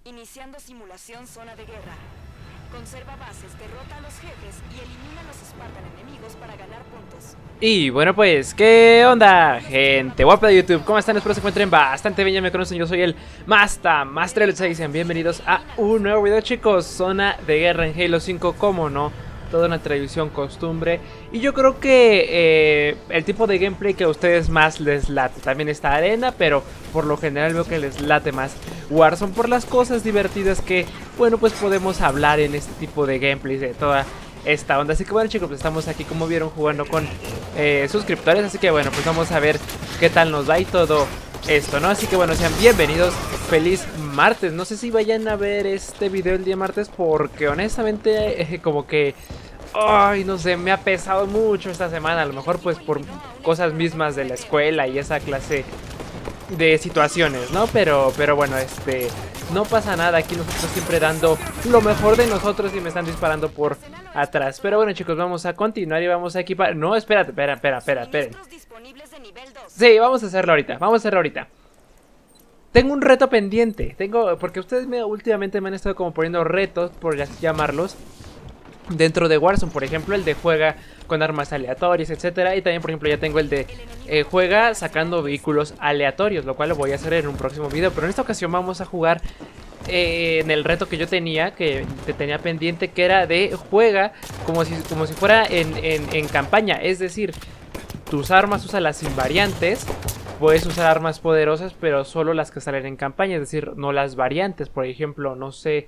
Iniciando simulación zona de guerra. Conserva bases, derrota a los jefes y elimina a los Spartan enemigos para ganar puntos. Y bueno pues, ¿qué onda, gente guapa de YouTube? ¿Cómo están? Espero se encuentren bastante bien, ya me conocen, yo soy el Master Let's Say. Bienvenidos a un nuevo video, chicos. Zona de guerra en Halo 5, como no, toda una tradición, costumbre. Y yo creo que el tipo de gameplay que a ustedes más les late. También está arena, pero por lo general veo que les late más Warzone, por las cosas divertidas que, bueno, pues podemos hablar en este tipo de gameplays de toda esta onda. Así que bueno, chicos, pues estamos aquí, como vieron, jugando con suscriptores. Así que bueno, pues vamos a ver qué tal nos va y todo esto, ¿no? Así que bueno, sean bienvenidos. Feliz martes. No sé si vayan a ver este video el día martes, porque honestamente como que, ay, no sé, me ha pesado mucho esta semana. A lo mejor pues por cosas mismas de la escuela y esa clase de situaciones, ¿no? Pero bueno, no pasa nada. Aquí nosotros siempre dando lo mejor de nosotros y me están disparando por atrás. Pero bueno, chicos, vamos a continuar y vamos a equipar. No, espérate, esperen. Sí, vamos a hacerlo ahorita. Tengo un reto pendiente. Porque ustedes últimamente me han estado como poniendo retos, por llamarlos, dentro de Warzone. Por ejemplo, el de juega con armas aleatorias, etcétera. Y también, por ejemplo, ya tengo el de juega sacando vehículos aleatorios, lo cual lo voy a hacer en un próximo video. Pero en esta ocasión vamos a jugar en el reto que yo tenía, que te tenía pendiente, que era de juega como si fuera en campaña. Es decir, tus armas úsalas invariantes. Puedes usar armas poderosas, pero solo las que salen en campaña, es decir, no las variantes. Por ejemplo, no sé,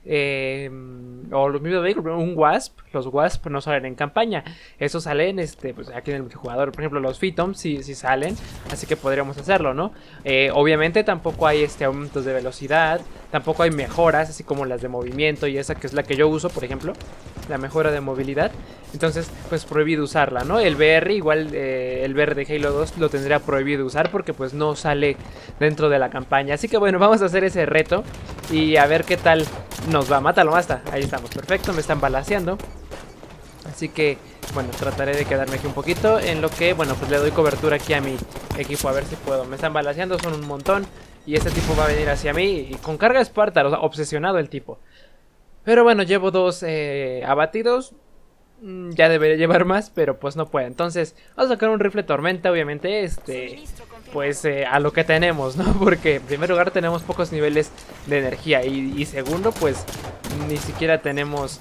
o los mismos vehículos, un Wasp. Los Wasp no salen en campaña. Esos salen pues aquí en el multijugador. Por ejemplo, los Phantoms sí salen, así que podríamos hacerlo, ¿no? Obviamente tampoco hay aumentos de velocidad, tampoco hay mejoras, así como las de movimiento y esa que es la que yo uso, por ejemplo, la mejora de movilidad. Entonces, pues prohibido usarla, ¿no? El VR, igual el VR de Halo 2 lo tendría prohibido usar porque pues no sale dentro de la campaña. Así que bueno, vamos a hacer ese reto y a ver qué tal nos va. Mátalo, basta. Ahí estamos, perfecto, me están balaceando. Así que, bueno, trataré de quedarme aquí un poquito en lo que, bueno, pues le doy cobertura aquí a mi equipo, a ver si puedo. Me están balaceando, son un montón y este tipo va a venir hacia mí y con carga Esparta, o sea, obsesionado el tipo. Pero bueno, llevo dos abatidos. Ya debería llevar más, pero pues no puede. Entonces, vamos a sacar un rifle tormenta, obviamente, pues a lo que tenemos, ¿no? Porque en primer lugar tenemos pocos niveles de energía y segundo, pues ni siquiera tenemos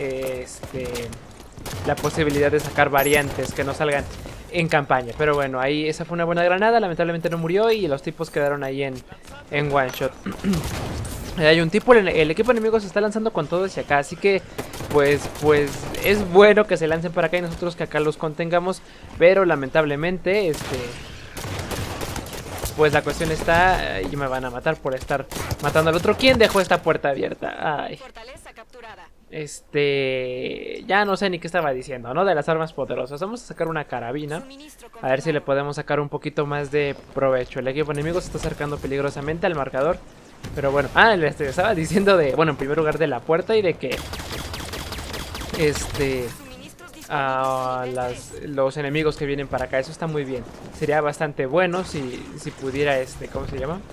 la posibilidad de sacar variantes que no salgan en campaña. Pero bueno, ahí esa fue una buena granada, lamentablemente no murió y los tipos quedaron ahí en one shot. Hay un tipo, el equipo enemigo se está lanzando con todo hacia acá, así que pues es bueno que se lancen para acá y nosotros que acá los contengamos, pero lamentablemente pues la cuestión está y me van a matar por estar matando al otro. ¿Quién dejó esta puerta abierta? Ay. Ya no sé ni qué estaba diciendo, ¿no? De las armas poderosas. Vamos a sacar una carabina, a ver si le podemos sacar un poquito más de provecho. El equipo enemigo se está acercando peligrosamente al marcador. Pero bueno, estaba diciendo bueno, en primer lugar de la puerta y de que los enemigos que vienen para acá, eso está muy bien. Sería bastante bueno si pudiera ¿cómo se llama?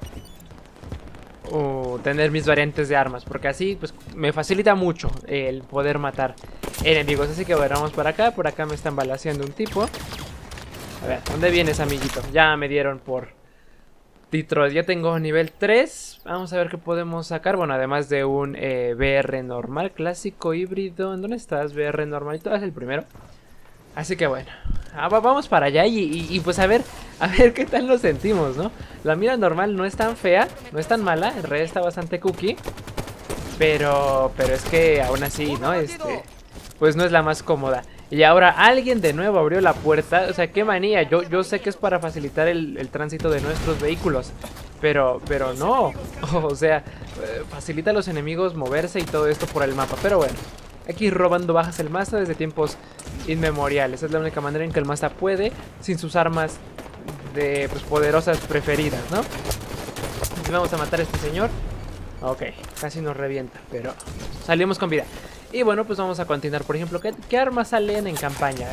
Tener mis variantes de armas, porque así pues me facilita mucho el poder matar enemigos. Así que bueno, vamos para acá. Por acá me están balaceando un tipo. A ver, ¿dónde vienes, amiguito? Ya me dieron por Detroit, ya tengo nivel 3. Vamos a ver qué podemos sacar. Bueno, además de un VR normal, clásico, híbrido. ¿En dónde estás? VR normalito, es el primero. Así que bueno, vamos para allá y pues a ver qué tal nos sentimos, ¿no? La mira normal no es tan fea, no es tan mala. En realidad está bastante cookie, pero es que aún así, ¿no? Pues no es la más cómoda. Y ahora alguien de nuevo abrió la puerta. O sea, qué manía. Yo sé que es para facilitar el tránsito de nuestros vehículos, pero no. O sea, facilita a los enemigos moverse y todo esto por el mapa. Pero bueno, aquí robando bajas el Mazda desde tiempos inmemoriales. Es la única manera en que el Mazda puede, sin sus armas pues, poderosas preferidas, ¿no? Entonces vamos a matar a este señor. Ok, casi nos revienta, pero salimos con vida. Y bueno, pues vamos a continuar. Por ejemplo, ¿qué armas salen en campaña?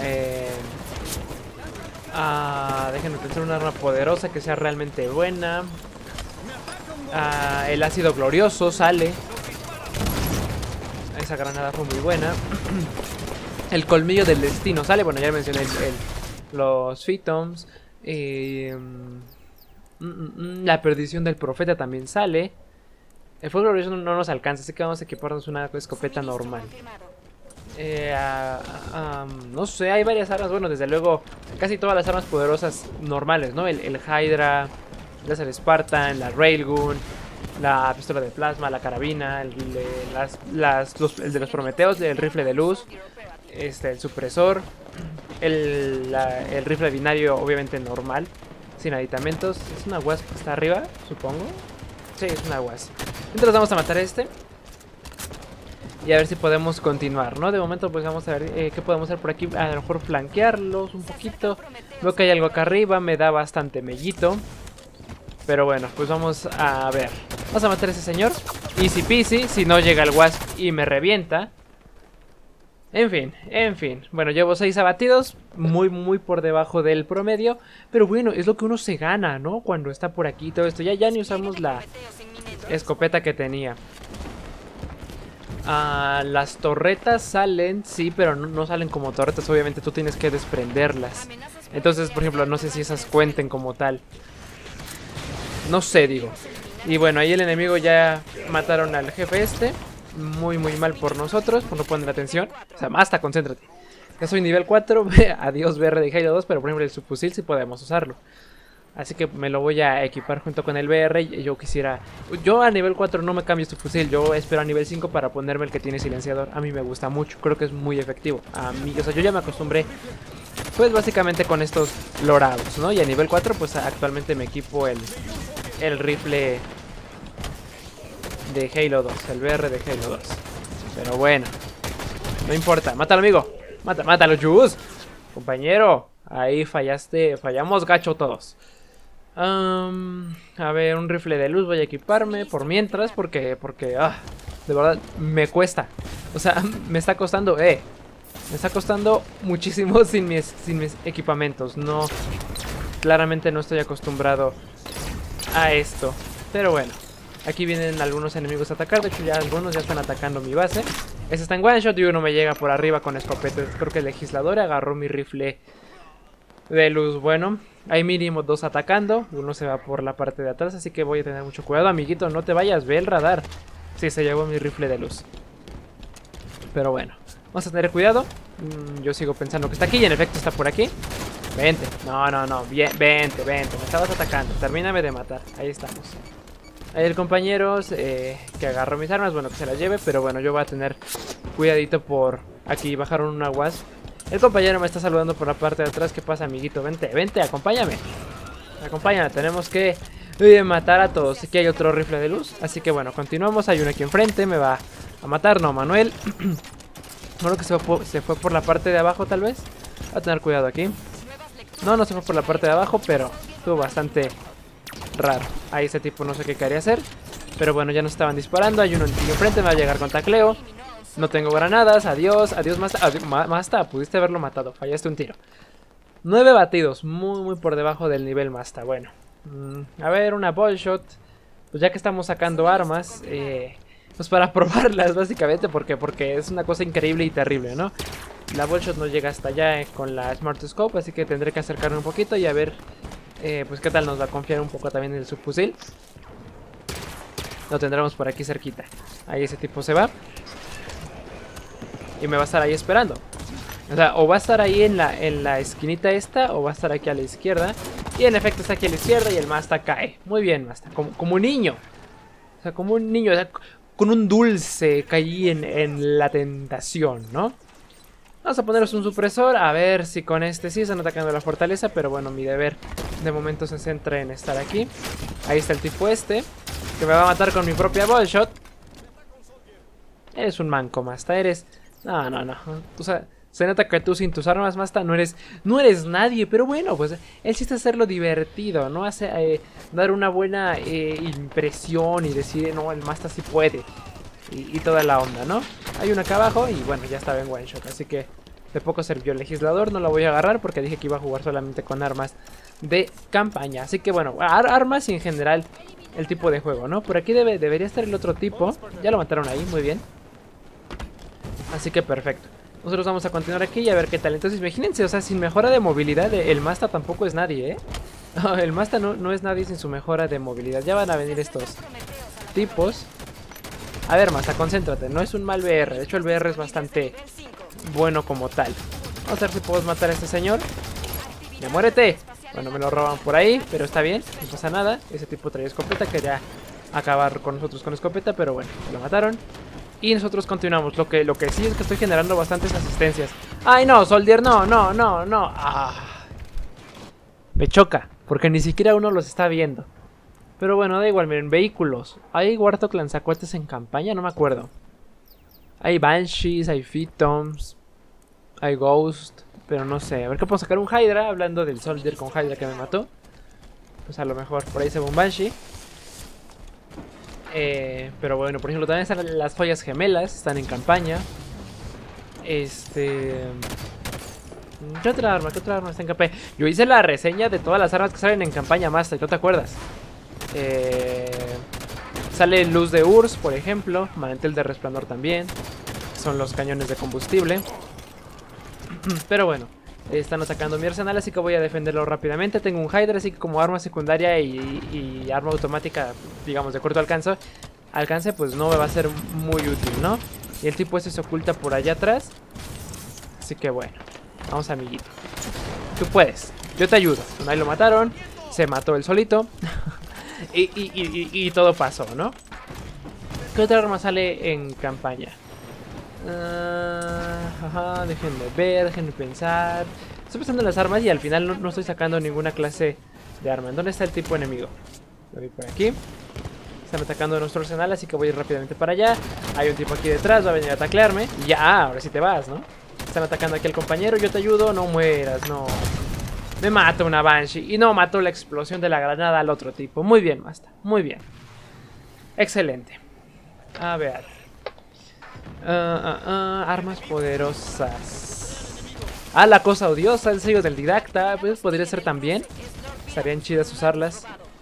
Déjenme pensar una arma poderosa que sea realmente buena. El ácido glorioso sale. Esa granada fue muy buena. El colmillo del destino sale. Bueno, ya mencioné los Phantoms. La perdición del profeta también sale. El fuego glorioso no nos alcanza, así que vamos a equiparnos una escopeta normal. No sé, hay varias armas. Bueno, desde luego, casi todas las armas poderosas normales, ¿no? El Hydra, el Láser Spartan, la Railgun, la pistola de plasma, la carabina, el de los Prometeos, el rifle de luz, el supresor, el rifle binario, obviamente normal, sin aditamentos. Es una Wasp que está arriba, supongo. Sí, es una Wasp. Entonces vamos a matar a este. Y a ver si podemos continuar, ¿no? De momento pues vamos a ver qué podemos hacer por aquí. A lo mejor flanquearlos un poquito. Veo que hay algo acá arriba, me da bastante mellito. Pero bueno, pues vamos a ver. Vamos a matar a ese señor. Easy peasy, si no llega el Wasp y me revienta. En fin. Bueno, llevo 6 abatidos. Muy por debajo del promedio. Pero bueno, es lo que uno se gana, ¿no? Cuando está por aquí todo esto. Ya ni usamos la escopeta que tenía. Las torretas salen, sí, pero no salen como torretas. Obviamente tú tienes que desprenderlas. Entonces, por ejemplo, no sé si esas cuenten como tal. No sé, digo. Y bueno, ahí el enemigo ya mataron al jefe este. Muy mal por nosotros, por no poner atención. O sea, hasta concéntrate. Ya soy nivel 4. Adiós BR de Halo 2, pero por ejemplo el subfusil sí podemos usarlo. Así que me lo voy a equipar junto con el BR. Yo a nivel 4 no me cambio este fusil. Yo espero a nivel 5 para ponerme el que tiene silenciador. A mí me gusta mucho, creo que es muy efectivo. O sea, yo ya me acostumbré pues básicamente con estos lorados, ¿no? Y a nivel 4 pues actualmente me equipo el rifle de Halo 2, el BR de Halo 2. Pero bueno, no importa, mátalo amigo. Mátalo, Jus. Compañero, ahí fallaste, fallamos gacho todos. A ver, un rifle de luz voy a equiparme por mientras, porque de verdad me cuesta. O sea, me está costando, me está costando muchísimo sin mis equipamientos. No, claramente no estoy acostumbrado a esto. Pero bueno, aquí vienen algunos enemigos a atacar. De hecho ya algunos ya están atacando mi base. Ese está en one shot y uno me llega por arriba con escopeta. Creo que el legislador agarró mi rifle de luz. Bueno, hay mínimo 2 atacando. Uno se va por la parte de atrás, así que voy a tener mucho cuidado, amiguito. No te vayas, ve el radar. Sí, se llevó mi rifle de luz. Pero bueno, vamos a tener cuidado. Yo sigo pensando que está aquí y en efecto está por aquí. Vente, no, bien, vente, me estabas atacando. Termíname de matar, ahí estamos. Ahí el compañero que agarró mis armas, bueno, que se las lleve. Pero bueno, yo voy a tener cuidadito por aquí. Bajaron una Wasp. El compañero me está saludando por la parte de atrás. ¿Qué pasa, amiguito? Vente, acompáñame. Tenemos que matar a todos. Aquí hay otro rifle de luz. Así que bueno, continuamos. Hay uno aquí enfrente, me va a matar. No, Manuel. Bueno, que se fue por la parte de abajo tal vez. Voy a tener cuidado aquí. No se fue por la parte de abajo, pero estuvo bastante raro. Ahí ese tipo no sé qué quería hacer. Pero bueno, ya nos estaban disparando. Hay uno enfrente, me va a llegar con tacleo. No tengo granadas, adiós Masta, pudiste haberlo matado, fallaste un tiro. 9 batidos, muy por debajo del nivel Masta. Bueno, a ver, una Bullshot. Pues ya que estamos sacando armas, pues para probarlas básicamente, porque es una cosa increíble y terrible, ¿no? La Bullshot no llega hasta allá con la Smart Scope, así que tendré que acercarme un poquito y a ver pues qué tal nos va a confiar un poco también el subfusil. Lo tendremos por aquí cerquita. Ahí ese tipo se va. Y me va a estar ahí esperando. O sea, o va a estar ahí en la esquinita esta, o va a estar aquí a la izquierda. Y en efecto está aquí a la izquierda y el Masta cae. Muy bien, Masta, como un niño. O sea, como un niño, o sea, con un dulce caí en la tentación, ¿no? Vamos a ponernos un supresor, a ver si con este sí están atacando la fortaleza. Pero bueno, mi deber de momento se centra en estar aquí. Ahí está el tipo este, que me va a matar con mi propia Bullshot. Eres un manco, Masta, eres... No. O sea, se nota que tú sin tus armas, Masta, no eres nadie. Pero bueno, pues el chiste es hacerlo divertido, ¿no? Dar una buena impresión y decir, no, el Masta sí puede. Y toda la onda, ¿no? Hay uno acá abajo y bueno, ya estaba en one shot. Así que de poco sirvió el legislador. No lo voy a agarrar porque dije que iba a jugar solamente con armas de campaña. Así que bueno, armas y en general el tipo de juego, ¿no? Por aquí debería estar el otro tipo. Ya lo mataron ahí, muy bien. Así que perfecto. Nosotros vamos a continuar aquí y a ver qué tal. Entonces imagínense, o sea, sin mejora de movilidad, el Masta tampoco es nadie, ¿eh? El Masta no es nadie sin su mejora de movilidad. Ya van a venir estos tipos. A ver, Masta, concéntrate. No es un mal BR. De hecho, el BR es bastante bueno como tal. Vamos a ver si podemos matar a este señor. ¡Me muérete! Bueno, me lo roban por ahí, pero está bien, no pasa nada. Ese tipo traía escopeta, quería acabar con nosotros con escopeta, pero bueno, lo mataron. Y nosotros continuamos. Lo que sí es que estoy generando bastantes asistencias. ¡Ay, no, Soldier! ¡No! ¡Ah! Me choca, porque ni siquiera uno los está viendo. Pero bueno, da igual, miren, vehículos. ¿Hay Warthog lanzacohetes en campaña? No me acuerdo. Hay Banshees, hay Phantoms, hay Ghost, pero no sé. A ver qué puedo sacar un Hydra, hablando del Soldier con Hydra que me mató. Pues a lo mejor por ahí se va un Banshee. Pero bueno, por ejemplo, también están las joyas gemelas, están en campaña. ¿Qué otra arma? ¿Qué otra arma está en campaña? Yo hice la reseña de todas las armas que salen en campaña Master, ¿no te acuerdas? Sale Luz de Urs, por ejemplo. Mantel de Resplandor también. Son los cañones de combustible. Pero bueno, están atacando mi arsenal, así que voy a defenderlo rápidamente. Tengo un Hydra, así que como arma secundaria y arma automática, digamos, de corto alcance, pues no me va a ser muy útil, ¿no? Y el tipo ese se oculta por allá atrás. Así que bueno, vamos, amiguito. Tú puedes, yo te ayudo. Ahí lo mataron, se mató él solito. y todo pasó, ¿no? ¿Qué otra arma sale en campaña? Déjenme ver, déjenme pensar. Estoy pensando en las armas y al final no estoy sacando ninguna clase de arma. ¿En dónde está el tipo enemigo? Lo vi por aquí. Están atacando nuestro arsenal, así que voy a ir rápidamente para allá. Hay un tipo aquí detrás, va a venir a taclearme. Y ya, ahora sí te vas, ¿no? Están atacando aquí al compañero, yo te ayudo. No mueras, no. Me mata una Banshee. Y no mató la explosión de la granada al otro tipo. Muy bien, Masta, muy bien. Excelente. A ver. Armas poderosas. La cosa odiosa, el sello del didacta. Pues podría ser también. Estarían chidas usarlas.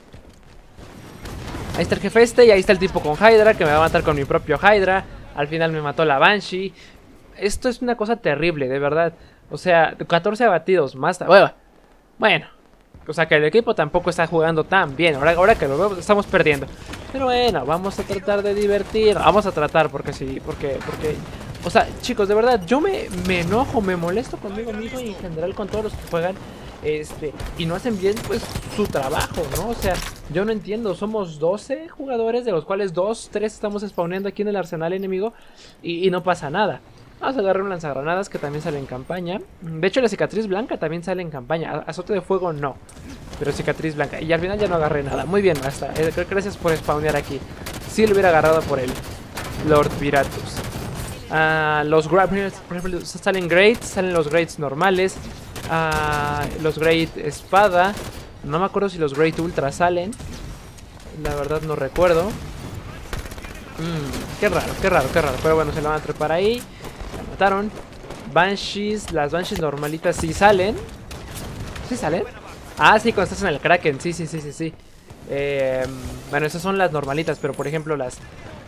Ahí está el jefe y ahí está el tipo con Hydra, que me va a matar con mi propio Hydra. Al final me mató la Banshee. Esto es una cosa terrible, de verdad. O sea, 14 abatidos, más. Bueno. O sea, que el equipo tampoco está jugando tan bien. Ahora que lo veo, estamos perdiendo. Pero bueno, vamos a tratar de divertir. Vamos a tratar, porque sí, porque... O sea, chicos, de verdad, yo me enojo, me molesto conmigo mismo y en general con todos los que juegan. Y no hacen bien, pues, su trabajo, ¿no? O sea, yo no entiendo. Somos 12 jugadores, de los cuales 3 estamos spawneando aquí en el arsenal enemigo. Y no pasa nada. Vamos a agarrar un lanzagranadas que también sale en campaña. De hecho, la cicatriz blanca también sale en campaña. Azote de fuego no, pero cicatriz blanca. Y al final ya no agarré nada. Muy bien, Masta. Gracias por spawnear aquí. Si lo hubiera agarrado por el Lord Piratus. Los Grapners, por ejemplo, salen Greats. Salen los Greats normales. Los Great Espada. No me acuerdo si los Great Ultra salen. La verdad no recuerdo. Qué raro. Pero bueno, se la van a trepar ahí. La mataron. Banshees. Las Banshees normalitas sí salen. ¿Sí salen? Sí, cuando estás en el Kraken. Sí. Bueno, esas son las normalitas. Pero por ejemplo las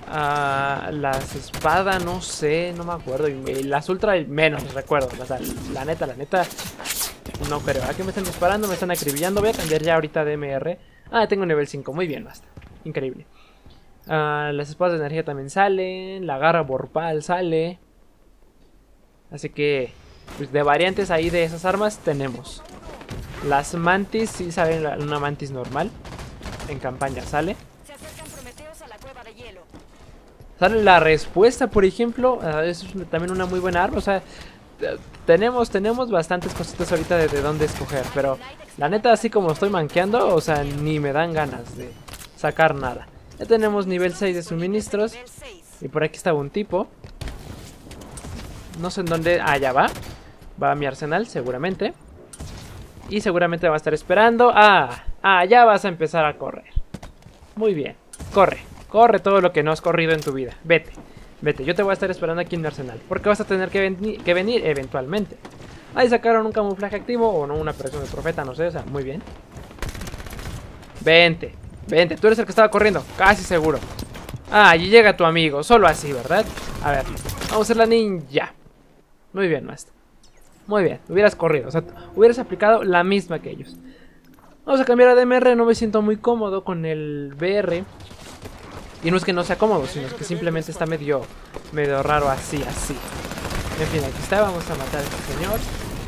espadas, no sé, no me acuerdo. Y las ultra menos recuerdo. O sea, la neta no creo. Aquí me están disparando, me están acribillando. Voy a cambiar ya ahorita de MR. Tengo nivel 5, muy bien, Basta. Increíble. Las espadas de energía también salen. La garra vorpal sale. Así que pues, de variantes ahí de esas armas tenemos. Las mantis, sí salen una mantis normal. En campaña sale. Sale la respuesta, por ejemplo. Eso es también una muy buena arma. O sea, tenemos bastantes cositas ahorita de dónde escoger. Pero la neta, así como estoy manqueando, o sea, ni me dan ganas de sacar nada. Ya tenemos nivel 6 de suministros. Y por aquí estaba un tipo. No sé en dónde. Ya va. Va a mi arsenal, seguramente. Y seguramente va a estar esperando. Ya vas a empezar a correr. Muy bien. Corre todo lo que no has corrido en tu vida. Vete. Yo te voy a estar esperando aquí en mi arsenal. Porque vas a tener que venir eventualmente. Ahí sacaron un camuflaje activo. O no, una presión de profeta, no sé. O sea, muy bien. Vente. Vente, tú eres el que estaba corriendo, casi seguro. Ah, allí llega tu amigo, solo así, ¿verdad? A ver, vamos a hacer la ninja. Muy bien, maestro. Muy bien, hubieras corrido, o sea, hubieras aplicado la misma que ellos. Vamos a cambiar a DMR, no me siento muy cómodo con el BR. Y no es que no sea cómodo, sino que simplemente está medio raro así. En fin, aquí está, vamos a matar a este señor.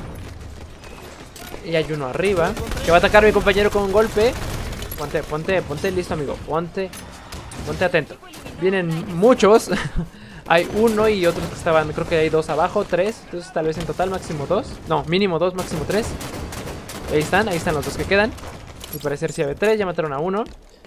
Y hay uno arriba que va a atacar a mi compañero con un golpe. Ponte listo, amigo. Ponte atento. Vienen muchos. Hay uno y otros que estaban, creo que hay dos abajo, tres. Entonces tal vez en total máximo dos. No, mínimo dos, máximo tres. Ahí están los dos que quedan. Al parecer sí había tres, ya mataron a uno.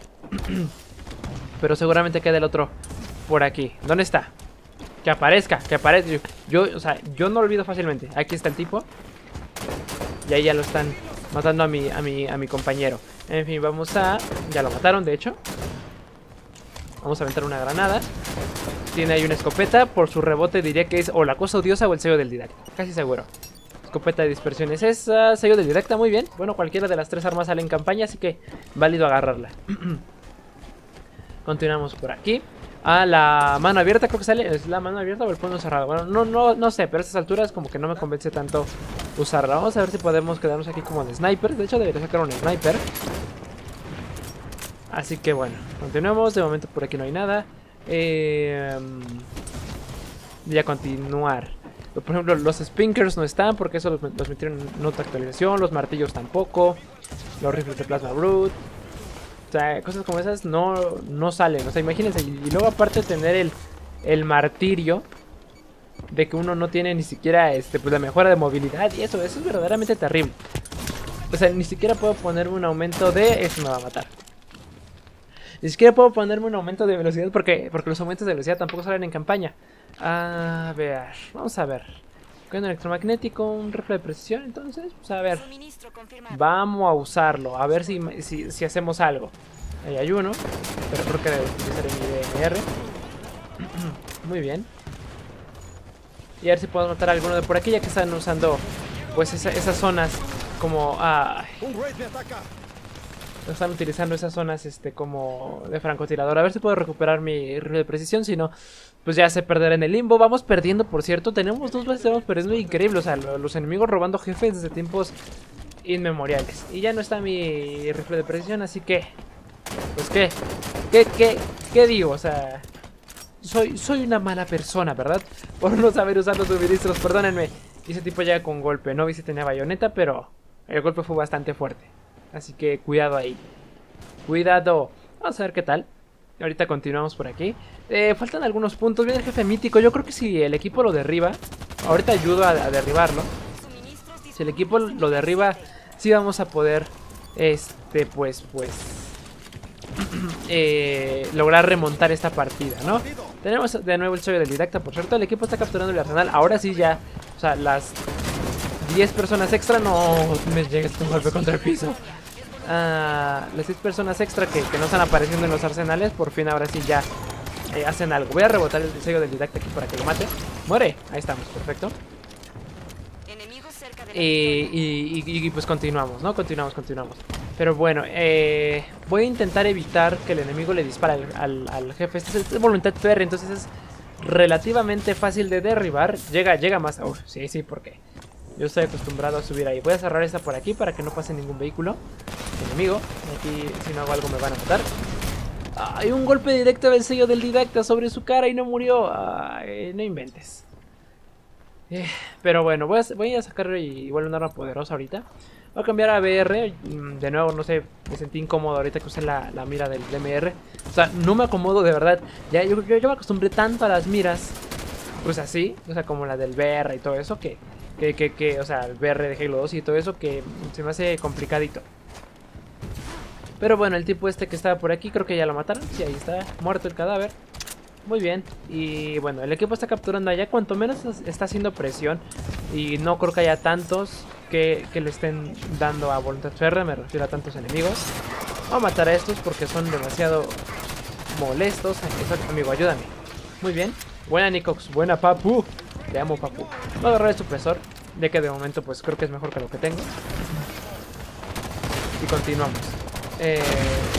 Pero seguramente queda el otro por aquí. ¿Dónde está? Que aparezca. O sea, yo no lo olvido fácilmente. Aquí está el tipo. Y ahí ya lo están matando a mi compañero. En fin, vamos a... Ya lo mataron, de hecho. Vamos a aventar una granada. Tiene ahí una escopeta. Por su rebote diría que es o la cosa odiosa o el sello del didacta. Casi seguro. Escopeta de dispersión es esa. Sello del didacta, muy bien. Bueno, cualquiera de las tres armas sale en campaña, así que válido agarrarla. Continuamos por aquí. Ah, la mano abierta creo que sale. ¿Es la mano abierta o el puño cerrado? Bueno, no sé, pero a estas alturas como que no me convence tanto usarla. Vamos a ver si podemos quedarnos aquí como de sniper. De hecho debería sacar un sniper. Así que bueno, continuemos. De momento por aquí no hay nada. Voy a continuar. Por ejemplo, los spinkers no están porque eso los metieron en nota actualización. Los martillos tampoco. Los rifles de plasma brute. O sea, cosas como esas no salen. O sea, imagínense. Y luego aparte tener el martirio de que uno no tiene ni siquiera pues, la mejora de movilidad. Y eso es verdaderamente terrible. O sea, ni siquiera puedo ponerme un aumento de... Eso me va a matar. Ni siquiera puedo ponerme un aumento de velocidad porque los aumentos de velocidad tampoco salen en campaña. A ver, vamos a ver. Con electromagnético, un rifle de precisión, entonces, pues a ver. Vamos a usarlo, a ver si hacemos algo. Ahí hay uno, pero creo que debe utilizar mi DMR. Muy bien. Y a ver si puedo matar a alguno de por aquí, ya que están usando pues esas zonas como... Están utilizando esas zonas como de francotirador. A ver si puedo recuperar mi rifle de precisión. Si no, pues ya se perderá en el limbo. Vamos perdiendo, por cierto. Tenemos dos veces, estamos perdiendo increíble. O sea, los enemigos robando jefes desde tiempos inmemoriales. Y ya no está mi rifle de precisión, así que... Pues ¿qué digo? O sea... Soy una mala persona, ¿verdad? Por no saber usar los suministros, perdónenme. Y ese tipo llega con golpe. No vi si tenía bayoneta, pero el golpe fue bastante fuerte. Así que cuidado ahí. Cuidado. Vamos a ver qué tal. Ahorita continuamos por aquí. Faltan algunos puntos. Viene el jefe mítico. Yo creo que si el equipo lo derriba, ahorita ayudo a derribarlo. Si el equipo lo derriba, sí vamos a poder lograr remontar esta partida, ¿no? Tenemos de nuevo el sello del didacta. Por cierto, el equipo está capturando el arsenal. Ahora sí ya, o sea, las 10 personas extra no me llega este golpe contra el piso. Las 10 personas extra que no están apareciendo en los arsenales, por fin ahora sí ya hacen algo. Voy a rebotar el sello del didacta aquí para que lo mate. Muere, ahí estamos, perfecto. Y pues continuamos, ¿no? Continuamos. Pero bueno, voy a intentar evitar que el enemigo le dispare al jefe. Este es voluntad férrea, entonces es relativamente fácil de derribar. Llega más... sí, porque yo estoy acostumbrado a subir ahí. Voy a cerrar esta por aquí para que no pase ningún vehículo enemigo. Aquí si no hago algo me van a matar. Hay un golpe directo del sello del didacta sobre su cara y no murió. No inventes. Pero bueno, voy a sacar igual un arma poderosa ahorita. Voy a cambiar a BR. De nuevo, no sé, me sentí incómodo ahorita que usé la mira del DMR. O sea, no me acomodo de verdad. Yo me acostumbré tanto a las miras, pues así, o sea, como la del BR y todo eso, que o sea, el BR de Halo 2 y todo eso, que se me hace complicadito. Pero bueno, el tipo que estaba por aquí, creo que ya lo mataron. Sí, ahí está, muerto el cadáver. Muy bien, y bueno, el equipo está capturando allá. Cuanto menos está haciendo presión, y no creo que haya tantos que le estén dando a voluntad férrea, me refiero a tantos enemigos. Voy a matar a estos porque son demasiado molestos. Amigo, ayúdame. Muy bien, buena Nikox, buena papu. Te amo, papu. Voy a agarrar el supresor, ya que de momento pues creo que es mejor que lo que tengo. Y continuamos.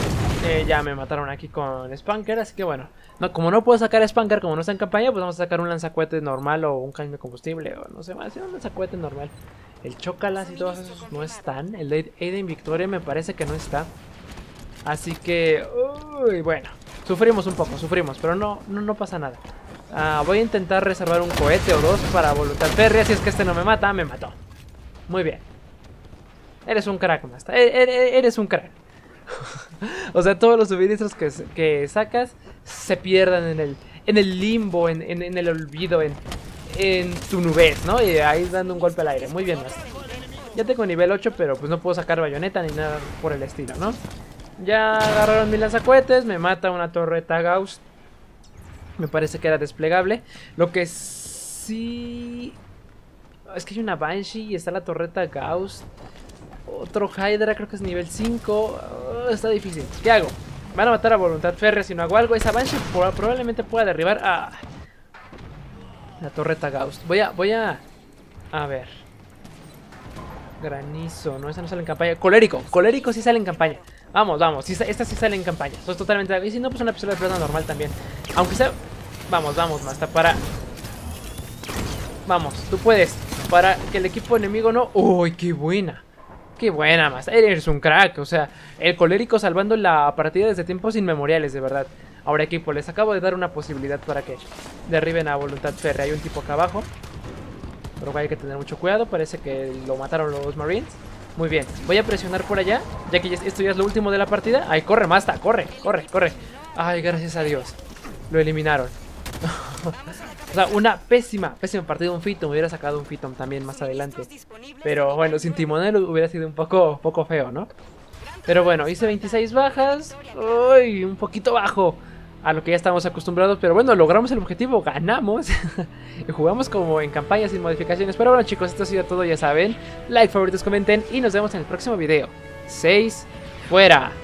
Ya me mataron aquí con Spanker, así que bueno. No, como no puedo sacar Spanker, como no está en campaña, pues vamos a sacar un lanzacohete normal o un cañón de combustible o no sé más, un lanzacohete normal. El Chocalas y todos esos no están. El Aiden Victoria me parece que no está. Así que, uy, bueno, sufrimos un poco, pero no pasa nada. Voy a intentar reservar un cohete o dos para voluntad férrea. Si es que este no me mata, me mató. Muy bien. Eres un crack, Masta. Eres un crack. O sea, todos los suministros que sacas se pierden en el limbo, en el olvido, en tu nubes, ¿no? Y ahí dando un golpe al aire. Muy bien, Masta. Ya tengo nivel 8, pero pues no puedo sacar bayoneta ni nada por el estilo, ¿no? Ya agarraron mi lanzacohetes, me mata una torreta Gauss. Me parece que era desplegable. Lo que sí... es que hay una Banshee y está la torreta Gauss. Otro Hydra, creo que es nivel 5. Está difícil. ¿Qué hago? Van a matar a voluntad férrea si no hago algo. Esa Banshee probablemente pueda derribar a la torreta Gauss. Voy a... a ver. Granizo, no, esa no sale en campaña. Colérico sí sale en campaña. Vamos, esta sí sale en campaña. Esto es totalmente... y si no, pues una pistola de plata normal también. Aunque sea... Vamos, Masta, para... Vamos, tú puedes. Para que el equipo enemigo no... ¡Uy, qué buena! ¡Qué buena, Masta! Eres un crack, o sea... El colérico salvando la partida desde tiempos inmemoriales, de verdad. Ahora, equipo, les acabo de dar una posibilidad para que derriben a voluntad férrea. Hay un tipo acá abajo, pero hay que tener mucho cuidado. Parece que lo mataron los Marines. Muy bien, voy a presionar por allá, ya que esto ya es lo último de la partida. Ay, corre, Masta, corre. Ay, gracias a Dios, lo eliminaron. O sea, una pésima partida. Un Phantom, hubiera sacado un Phantom también más adelante. Pero bueno, sin timonel hubiera sido un poco feo, ¿no? Pero bueno, hice 26 bajas. Uy, un poquito bajo a lo que ya estamos acostumbrados, pero bueno, logramos el objetivo, ganamos. Y jugamos como en campaña sin modificaciones. Pero bueno, chicos, esto ha sido todo, ya saben. Like, favoritos, comenten y nos vemos en el próximo video. 6 fuera.